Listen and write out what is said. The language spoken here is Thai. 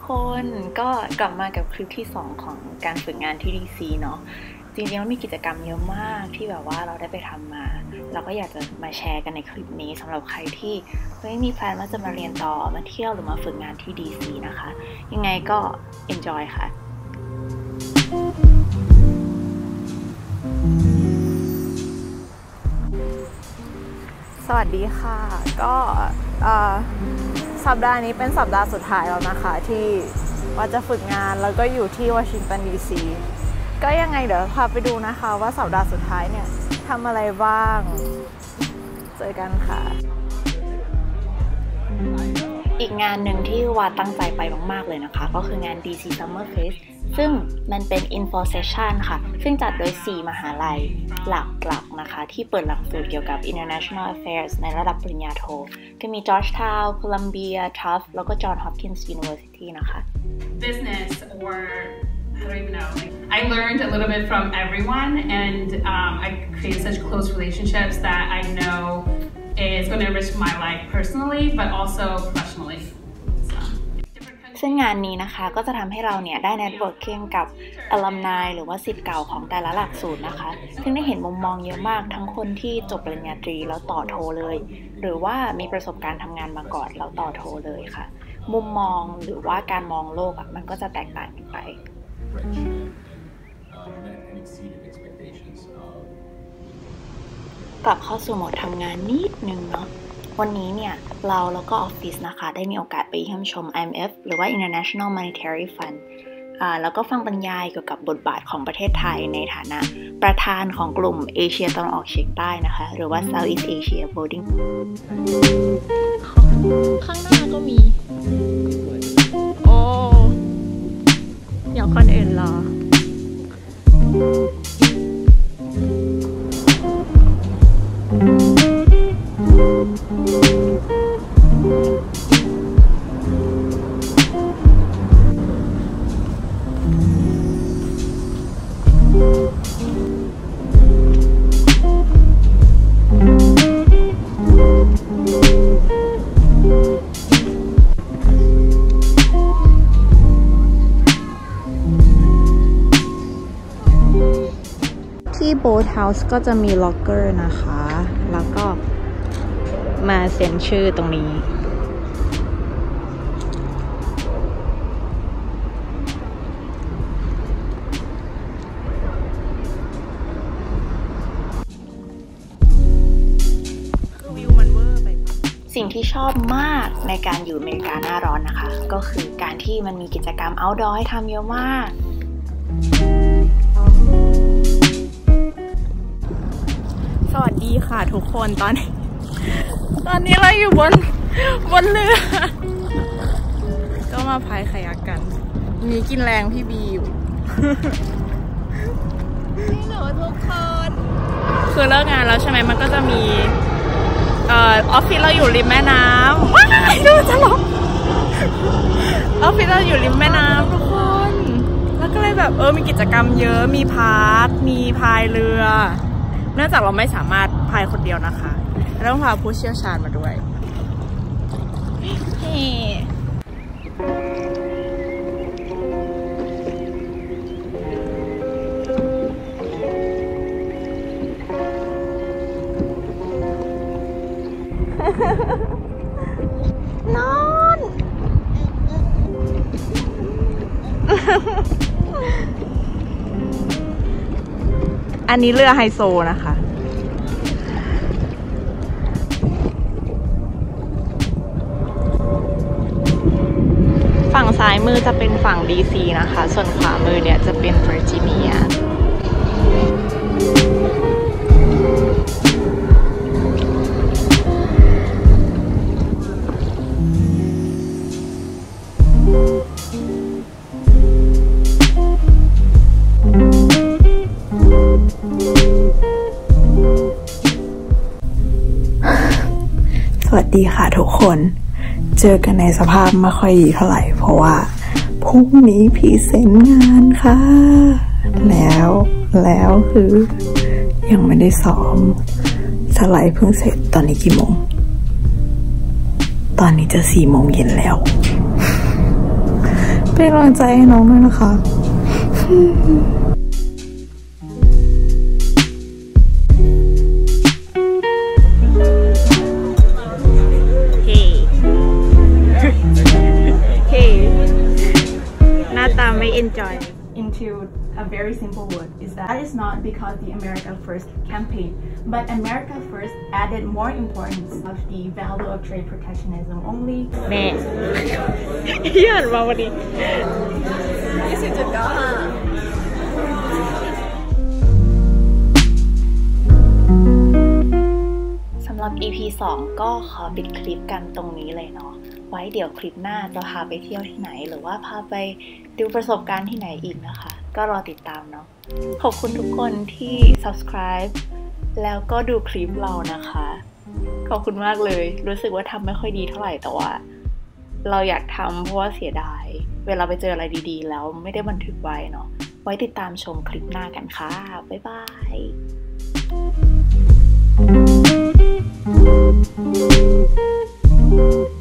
คนก็กลับมากับคลิปที่2ของการฝึกงานที่ DC เนาะจริงๆแล้วมีกิจกรรมเยอะมากที่แบบว่าเราได้ไปทำมาเราก็อยากจะมาแชร์กันในคลิปนี้สำหรับใครที่ไม่มีแพลนว่าจะมาเรียนต่อมาเที่ยวหรือมาฝึกงานที่ DC นะคะยังไงก็ enjoy ค่ะสวัสดีค่ะก็สัปดาห์นี้เป็นสัปดาห์สุดท้ายแล้วนะคะที่ว่าจะฝึกงานแล้วก็อยู่ที่วอชิงตัน DC ก็ยังไงเดี๋ยวพาไปดูนะคะว่าสัปดาห์สุดท้ายเนี่ยทำอะไรบ้างเจอกันค่ะอีกงานหนึ่งที่วาตั้งใจไปมากๆเลยนะคะก็คืองาน DC Summer Fest ซึ่งมันเป็น Info Session ค่ะซึ่งจัดโดย4มหาลัยหลักๆนะคะที่เปิดหลักสูตรเกี่ยวกับ International Affairs ในระดับปริญญาโทก็มี Georgetown, Columbia, Tufts แล้วก็ Johns Hopkins University นะคะ Business or I don't even know. I learned a little bit from everyone and I created such close relationships that I know is going to enrich my life personally but also professionally. ซึ่งงานนี้นะคะก็จะทำให้เราเนี่ยได้ networking กับ alumni หรือว่าศิษย์เก่าของแต่ละหลักสูตรนะคะซึ่งได้เห็นมุมมองเยอะมากทั้งคนที่จบปริญญาตรีแล้วต่อโทเลยหรือว่ามีประสบการณ์ทำงานมาก่อนแล้วต่อโทเลยค่ะมุมมองหรือว่าการมองโลกมันก็จะแตกต่างกันไปกลับเข้าสู่โหมดทำงานนิดนึงเนาะวันนี้เนี่ยเราแล้วก็ออฟฟิศนะคะได้มีโอกาสไปเยี่ยมชม IMF หรือว่า International Monetary Fund แล้วก็ฟังบรรยายเกี่ยวกับบทบาทของประเทศไทยในฐานะประธานของกลุ่มเอเชียตะวันออกเฉียงใต้นะคะหรือว่า Southeast Asia Voting ข้างหน้าก็มีโอ้เดี๋ยวคนอื่นรอที่โบ๊ทเฮาส์ก็จะมีล็อกเกอร์นะคะแล้วก็มาเซ็นชื่อตรงนี้วิวมันเวอร์ไปสิ่งที่ชอบมากในการอยู่อเมริกาหน้าร้อนนะคะก็คือการที่มันมีกิจกรรม outdoor ให้ทำเยอะมากสวัสดีค่ะทุกคนตอนนี้เราอยู่บนเรือก็มาพายคายักกันมีกินแรงพี่บีอยู่นี่หนูทุกคนคือเลิกงานแล้วใช่ไหมมันก็จะมีออฟฟิศเราอยู่ริมแม่น้ำว้ายดูจะหลบออฟฟิศเราอยู่ริมแม่น้ำทุกคนแล้วก็เลยแบบมีกิจกรรมเยอะมีพาร์คมีพายเรือเนื่องจากเราไม่สามารถพายคนเดียวนะคะต้องพาผู้เชี่ยวชาญมาด้วยนอนอันนี้เรือไฮโซนะคะฝั่งซ้ายมือจะเป็นฝั่ง DC นะคะส่วนขวามือเนี่ยจะเป็นเวอร์จิเนียสวัสดีค่ะทุกคนเจอกันในสภาพไม่ค่อยดีเท่าไหร่เพราะว่าพรุ่งนี้พรีเซนต์งานค่ะแล้วคือยังไม่ได้ซ้อมสไลด์เพิ่งเสร็จตอนนี้กี่โมงตอนนี้จะ4 โมงเย็นแล้วเป็นกำลังใจให้น้องด้วยนะคะหน้าตาไม่ enjoy into a very simple word is that is not because the America First campaign, but America First added more importance of the value of trade protectionism only. แม่ย้อนมาวันนี้สำหรับ EP 2 ก็ขอปิดคลิปกันตรงนี้เลยเนาะ ไว้เดี๋ยวคลิปหน้าจะพาไปเที่ยวที่ไหนหรือว่าพาไปดูประสบการณ์ที่ไหนอีกนะคะ ก็รอติดตามเนาะ ขอบคุณทุกคนที่ subscribe แล้วก็ดูคลิปเรานะคะ ขอบคุณมากเลย รู้สึกว่าทำไม่ค่อยดีเท่าไหร่แต่ว่าเราอยากทำเพราะว่าเสียดายเวลาไปเจออะไรดีๆแล้วไม่ได้บันทึกไว้เนาะ ไว้ติดตามชมคลิปหน้ากันค่ะ บ๊ายบาย Thank you.